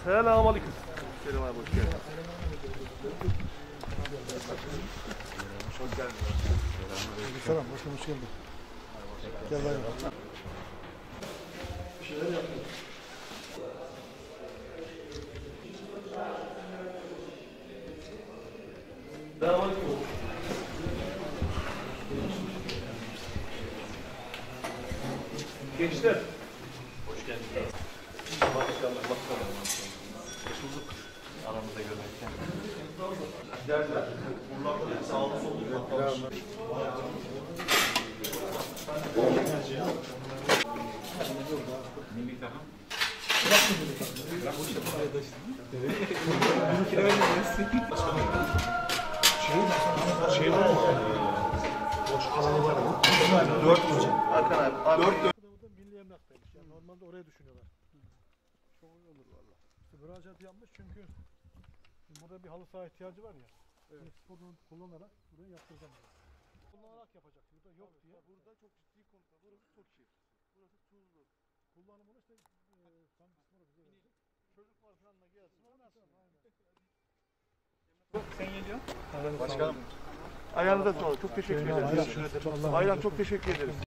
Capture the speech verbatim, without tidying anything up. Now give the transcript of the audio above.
Selamünaleyküm. Selam abi, hoş geldin. Hoş geldin. Selam, hoş geldin. Gel bayım. Bir şeyler yaptım. Selamünaleyküm. Gençler. Hoş geldiniz. Maşallah, maşallah. Hoş bulduk. Aramızda görmekten. Derler. Bunlardan sağlı sollu patlamış. Milli takım. Şey var mı? Boş alanı var mı? Dört hocam. Hakan abi. Dört dört. Milli emlaktaymış. Yani normalde oraya düşünüyorlar. Çok iyi olur valla. İşte müracaat yapmış çünkü burada bir halı saha ihtiyacı var ya. Evet. Sporunu kullanarak burayı yaptıracağım. Kullanarak yapacak. Burada yok evet, diye. Burada çok ciddi konuda. Burası çok iyi. Burası tuzlu. Kullanımını işte e, tam kısmını bize verecek. Çocuklar falan da gelsin oynasın. Sen geliyor. Başkanım. Ayağınıza sağlık. Çok teşekkür ederiz. Bayram çok teşekkür ederiz.